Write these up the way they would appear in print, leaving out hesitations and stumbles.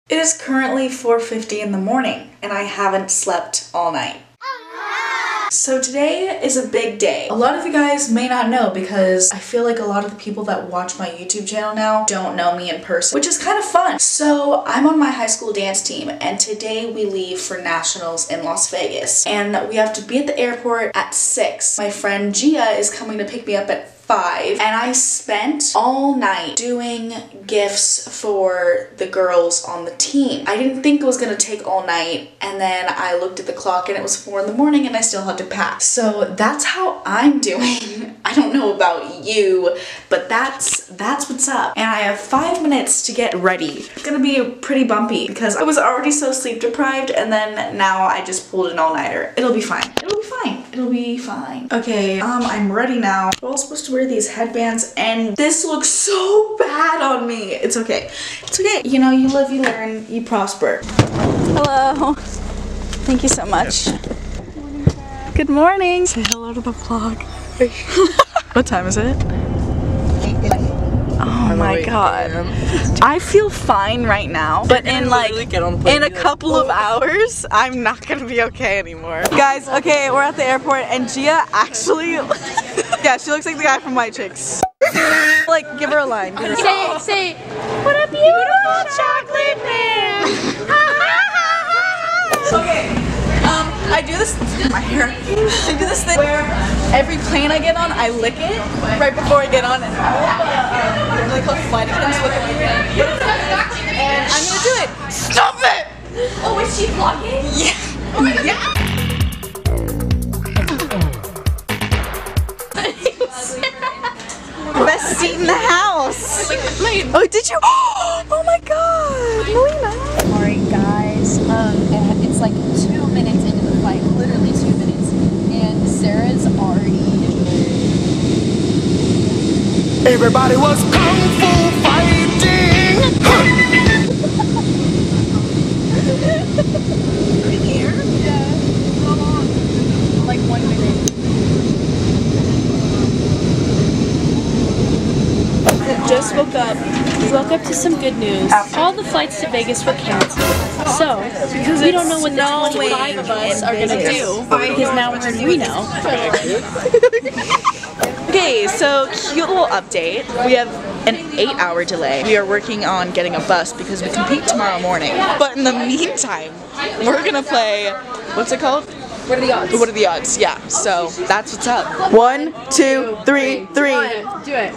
It is currently 4:50 in the morning and I haven't slept all night. So today is a big day. A lot of you guys may not know because I feel like a lot of the people that watch my YouTube channel now don't know me in person, which is kind of fun. So I'm on my high school dance team and today we leave for nationals in Las Vegas and we have to be at the airport at 6. My friend Gia is coming to pick me up at 5 and I spent all night doing gifts for the girls on the team. I didn't think it was gonna take all night and then I looked at the clock and it was 4 in the morning and I still had to pack. So that's how I'm doing. I don't know about you, but that's what's up. And I have 5 minutes to get ready. It's gonna be pretty bumpy because I was already so sleep deprived and then now I just pulled an all-nighter. It'll be fine. It'll be fine. It'll be fine. Okay, I'm ready now. We're all supposed to wear these headbands and this looks so bad on me. It's okay. It's okay. You know, you live, you learn, you prosper. Hello. Thank you so much. Good morning. Say hello to the vlog. What time is it? Oh my god. I feel fine right now, but in like in a couple of hours, I'm not gonna be okay anymore. Guys, okay, we're at the airport and Gia actually, yeah, she looks like the guy from White Chicks. Like, give her a line. Give her Say, what a beautiful chocolate man. Okay, I do this, my hair, I do this thing where every plane I get on, I lick it right before I get on and all like flight attendants look at my hair. And I'm gonna do it. Stop it! Oh, is she vlogging? Yeah. Oh my god. Yeah. The best seat in the house. Oh, did you? Oh my god, Melina. Alright guys, it's like 2 minutes into the fight, literally 2 minutes, and Sarah's already Everybody was kung fu fighting. Really here? Yeah. How long? Like 1 minute. Just woke up. We woke up to some good news. All the flights to Vegas were canceled. So, we don't know what the 25 of us are going to do because now we're in Reno. Okay, so cute little update. We have an 8-hour delay. We are working on getting a bus because we compete tomorrow morning. But in the meantime, we're gonna play, what's it called? What are the odds? What are the odds? Yeah, so that's what's up. 1, 2, 3, 3. Do it.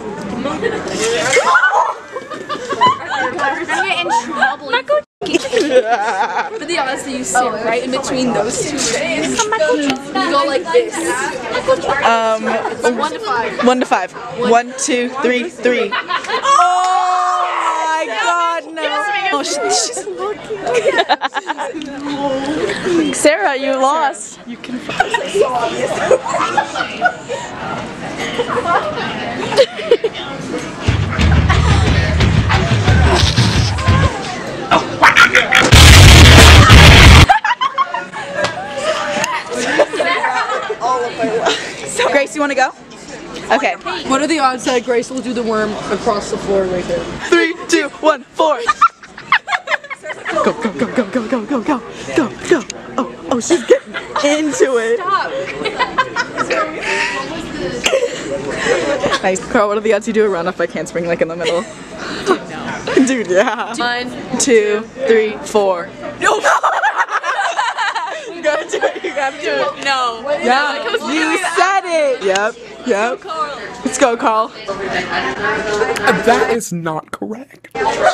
I'm gonna get in trouble. What are the odds that you sit right in between those two things? You go like this. 1 to 5. 1 to 5. 1, 2, 3, 3. Oh my god, no. Oh, she's looking. Sarah, you lost. You can. So, Grace, you want to go? Okay. What are the odds that Grace will do the worm across the floor right there? 3, 2, 1, 4. Go, go, go, go, go, go, go, go, go, go. Oh, she's getting into it. Nice. Carl, what are the odds you do a run off by handspring like in the middle? Dude, no. Dude, yeah. 1, 2, 3, 4. No! You gotta do it, you gotta do it. No. Yeah, you said it! Yep, yep. Let's go, Carl. That is not correct.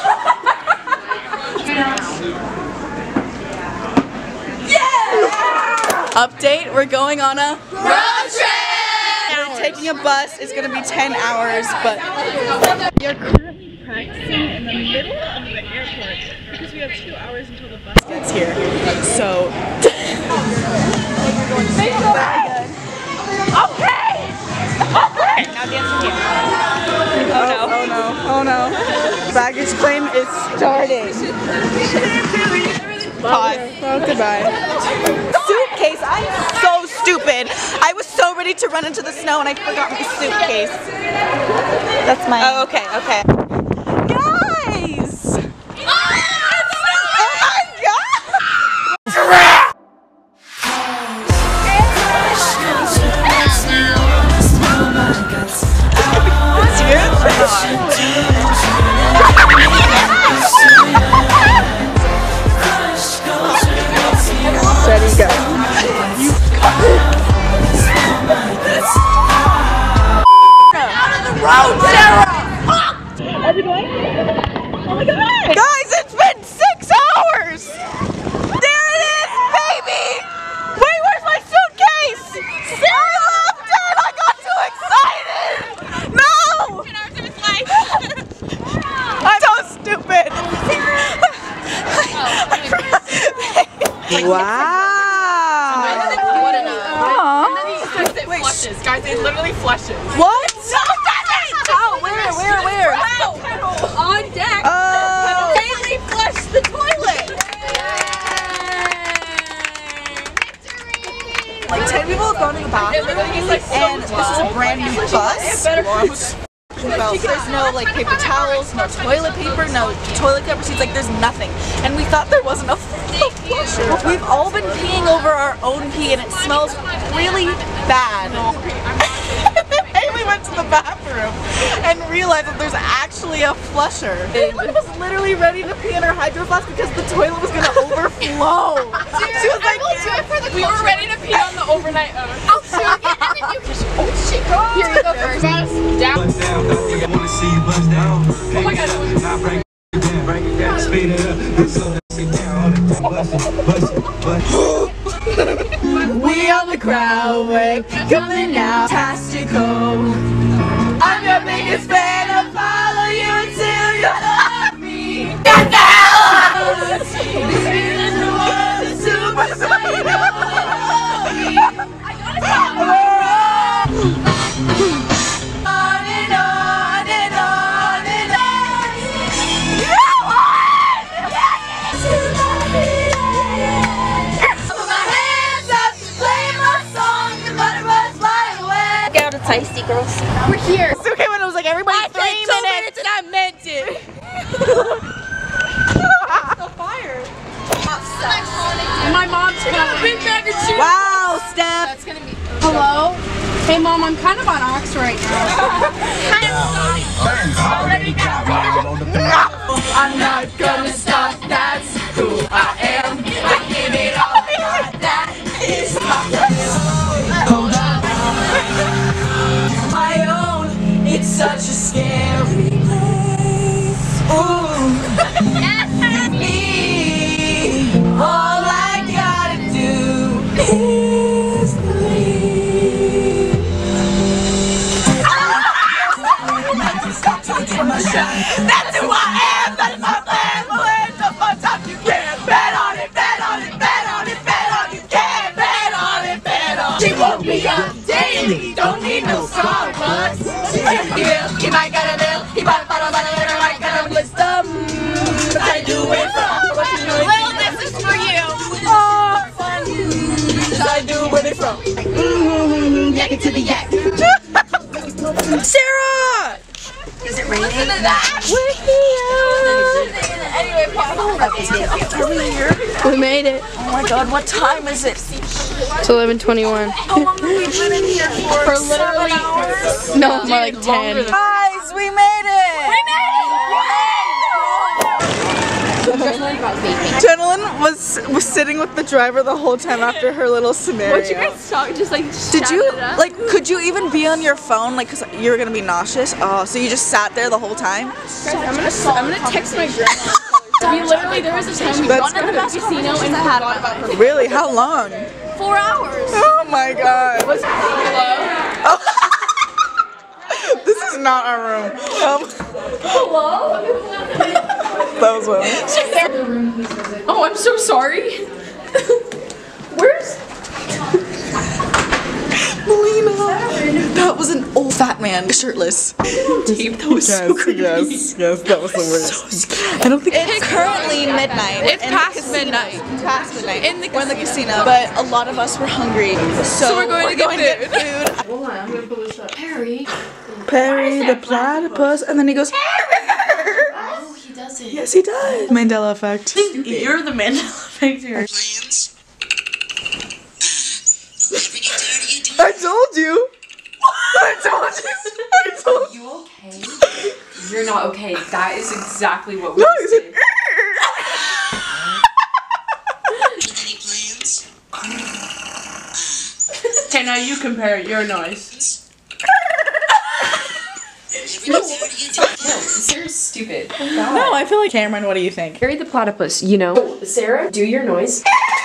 Update, we're going on a road trip! We're taking a bus, it's gonna be 10 hours, but we are currently practicing in the middle of the airport because we have 2 hours until the bus gets here. So, okay! Okay! Now dance with you. Oh no, oh no, oh no. Baggage claim is starting. Pause. Oh, goodbye. Suitcase. I'm so stupid. I was so ready to run into the snow and I forgot my suitcase. That's my. Oh, okay, okay. Guys! Oh, it's snowing! Wow. And then he says it flushes. Guys, it literally flushes. What? No, Oh, where? on deck. Oh. Daily flush the toilet. Like 10 people have gone to the bathroom, and this is a brand new bus. There's no like paper towels, no toilet paper, no toilet cover seats, like there's nothing. And we thought there wasn't a flusher. We've all been peeing over our own pee and it smells really bad. And we went to the bathroom and realized that there's actually a flusher. Caitlin was literally ready to pee in her hydro flask because the toilet was gonna overflow. She was like, We were ready to pee on the overnight oats. Oh, shit. Oh, shit. Here you go first. Down. Oh my god. we on the crowd, we're coming out, fantastical. I'm your biggest fan, I'll follow you until you love me. Get the hell out! This feeling the world is super psycho. On and on and on and on. You won! Put my hands up, play my song, the butterflies fly away. Get out, it's icy, girls. We're here. It's okay when it was like everybody 3 minutes. And I meant it. And my mom's gonna big bag of cheese. Wow, Steph. That's gonna be. Hello? Hey mom, I'm kind of on ox right now. I'm not gonna stop, that's who I am. I give it all I got, that is my hold on. My own, it's such a scary place. Ooh. Me, all I gotta do is believe. That's who I am, that's my plan. We'll end up on top, you can't bet on it, bet on it, bet on it, bet on it. You can't bet on it, bet on it. She woke me up daily, don't need no Starbucks. He might got a bill, he might got a wisdom. I do it from Lil, this is for you. Oh, I do where they from. Yak it to the yak. Sarah! Is it raining? Listen to that! We're here! Anyway, are we here? We made it. Oh my god, what time is it? It's 11:21. How long have we been in here for? 7 hours? No, more like 10. Guys, we made it! We made it! Jenilyn was sitting with the driver the whole time after her little scenario. What you guys talk? Just like. Did you, like, could you even be on your phone, like, cause you were gonna be nauseous? Oh, so you just sat there the whole time? Guys, I'm gonna text my grandma. We literally, there was a time we got to the casino and forgot about her. Really? How long? 4 hours. Oh my god. Hello? Oh. This is not our room. Hello? That was one. Oh, I'm so sorry. Where's Melina? That was an old fat man, shirtless. tape? That was so creepy. Yes, that was the worst. I don't think it's currently midnight. It's in past the casino. midnight. Past midnight. In the We're in the casino, but a lot of us were hungry, so we're going to get food. Hold on, I'm gonna pull this up. Harry. Perry the platypus, and then he goes. Oh, he doesn't. Yes, he does. Mandela effect. You're the Mandela effect here. I told you. I told you. I told you. You okay? You're not okay. That is exactly what we No, he said. did. Any plans? Okay, now you compare your noise. No, Sarah's stupid. No, I feel like Cameron. What do you think? Harry the platypus, you know. Sarah, do your noise.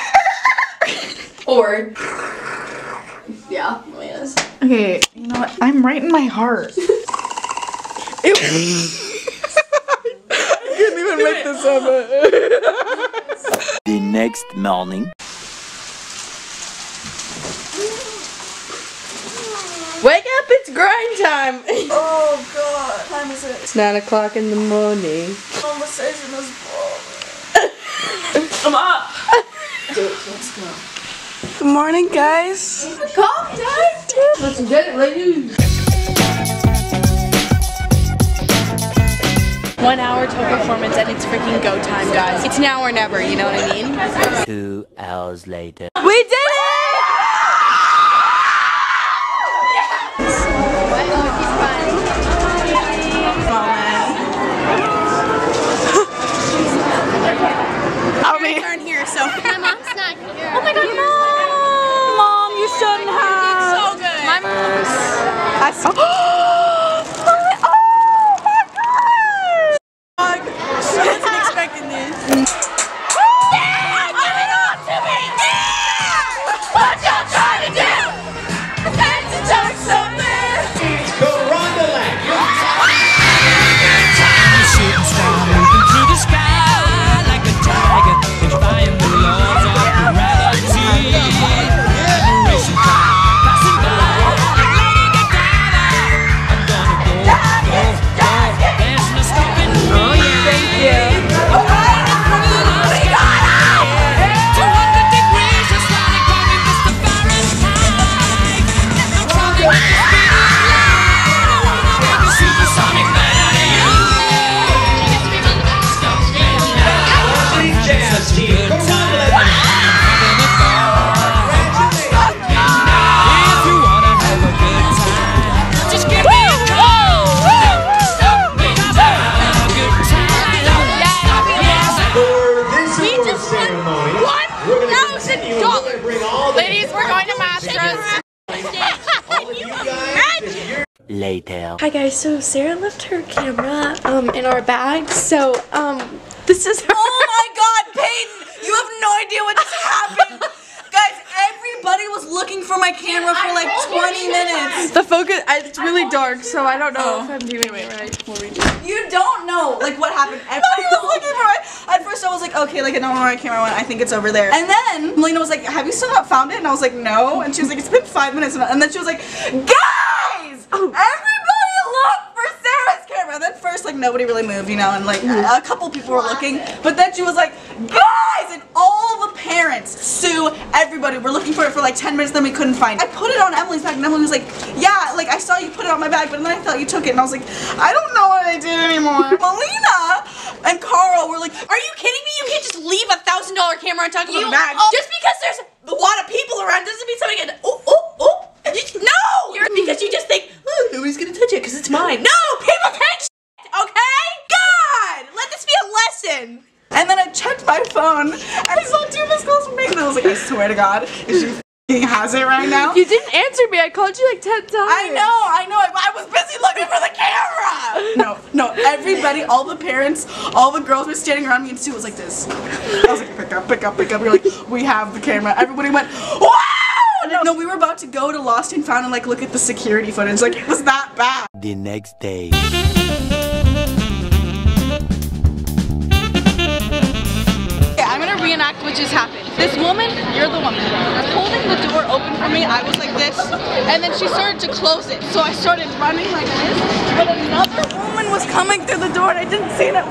Or. Yeah, yes. Okay, you know what? I'm right in my heart. I couldn't even make this up. next morning. Wake up, it's grind time! Oh god, what time is it? It's 9 o'clock in the morning. Conversation is boring. I'm up! Let's go. Good morning, guys. Calm down. Let's get it, ladies! 1 hour till performance and it's freaking go time, guys. It's now or never, you know what I mean? 2 hours later. We did it! Here, so my mom's not here. Oh my god, Mom, you shouldn't have. So good. My mom. Oh my god! She wasn't expecting this. Yeah! Give it all to me! Yeah! What y'all trying to do? Pretend to touch something! Go run the lap! Shooting star moving through the sky like a tiger, defying the laws of gravity. Racing car passing by, Lady Godiva. I'm gonna go, go, go. There's no stopping me. Oh yeah, thank you. We got it! 200 degrees, just like calling Mr. Fahrenheit. I'm traveling with the speed of light. I wanna make a supersonic man out of you. Jazz team, come on, If you wanna have a good time, just give me a call. Because I have a good time. for this award ceremony, we're going to continue. We're going to bring all the Ladies, we're going to Masters. all of you guys to your Later. Hi guys, so Sarah left her camera in our bag, so this is her. Oh my god, Peyton! You have no idea what just happened! Guys, everybody was looking for my camera for like 20 minutes. The focus, it's really dark, so I don't know if I'm doing it right. You don't know like what happened. Everybody was looking for it. At first I was like, okay, like I don't know where my camera went. I think it's over there. And then Melina was like, have you still not found it? And I was like, no. And she was like, it's been 5 minutes. And then she was like, guys! Everybody look for Sarah's camera. And then first like nobody really moved, you know, and like a couple people were looking. But then she was like, guys! And all the parents, Sue, everybody were looking for it for like 10 minutes, then we couldn't find it. I put it on Emily's bag and Emily was like, yeah, like I saw you put it on my bag, but then I thought you took it. And I was like, I don't know what I did anymore. Melina and Carl were like, are you kidding me? You can't just leave a $1,000 camera on top of a bag. Just because there's a lot of people around doesn't mean somebody can, no! Because you just think, oh, nobody's gonna touch it because it's mine. No! People take shit, okay? God! Let this be a lesson! And then I checked my phone and I saw 2 missed calls from Megan. I was like, I swear to God, if she f***ing has it right now. You didn't answer me, I called you like 10 times. I know. I was busy looking for the camera. No, everybody, all the parents, all the girls were standing around me and Sue was like this. I was like, pick up, pick up, pick up. You're like, we have the camera. Everybody went, wow! No, we were about to go to Lost and Found and like look at the security footage. Like it was that bad. The next day. Okay, I'm gonna reenact what just happened. This woman, you're the woman, holding the door open for me. I was like this, and then she started to close it. So I started running like this, but another woman was coming through the door and I didn't see it.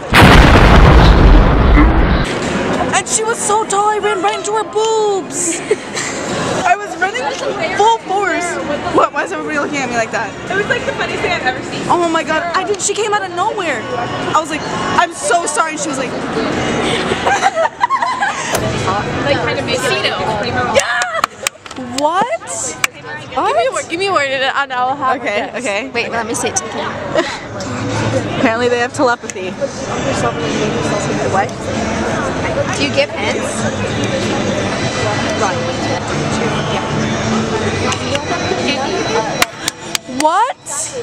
And she was so tall, I ran right into her boobs. I was running full force. What? Why is everybody looking at me like that? It was like the funniest thing I've ever seen. Oh my god, she came out of nowhere. I was like, I'm so sorry. And she was like, Kind of casino. yeah! What? Give me a word and I'll have Okay. Wait, let me say it to the camera. Apparently they have telepathy. What? Do you give hints? What?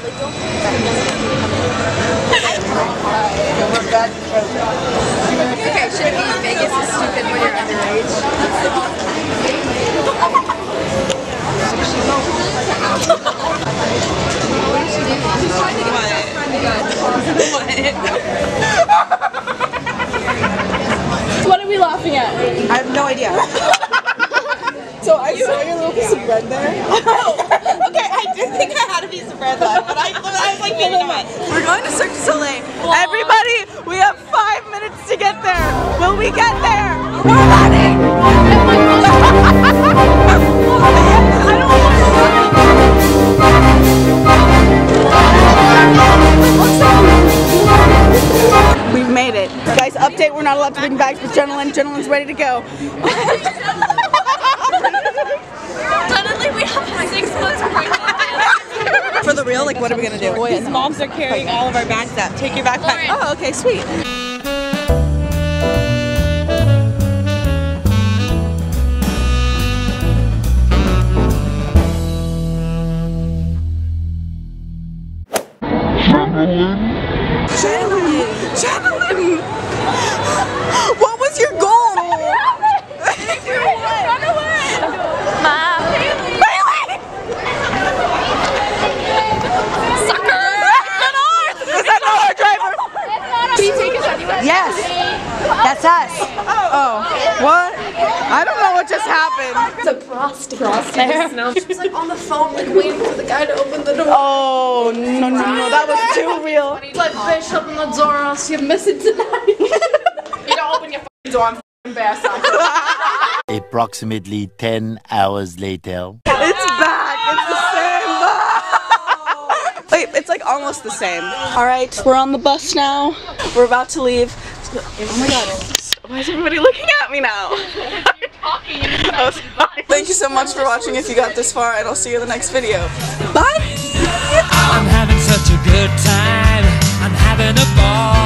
Okay, should it be Vegas is stupid when you're underage? What are we laughing at? I I have no idea. So I saw your little piece of bread there. Okay, I did think I had a piece of bread left, but I was like, maybe not. We're going to Cirque du Soleil. Everybody, we have 5 minutes to get there. Will we get there? We're ready! I don't want to. We've made it. Guys, update, we're not allowed to bring bags, but Jennalin's ready to go. Suddenly we have 6 months pregnant. For the real, like, what are we gonna do? His moms are carrying all of our bags up. Take your backpack. Oh, okay, sweet. Jennaline! What was your goal? Run away! Mom! Bailey! Sucker! Is that not our driver? Can you take us anywhere? Yes. That's us. Oh, what? I don't know what just happened. It's a prostitute. She was like on the phone, like waiting for the guy to open the door. Oh, no, that was too real. He's like, bitch, open the door or else you're missing tonight. You don't open your f***ing door, I'm f***ing embarrassed. Approximately 10 hours later. It's back. It's the same. Wait, it's like almost the same. All right, we're on the bus now. We're about to leave. Oh my god. Why is everybody looking at me now? Oh, sorry. Thank you so much for watching if you got this far, and I'll see you in the next video. Bye! I'm having such a good time. I'm having a ball.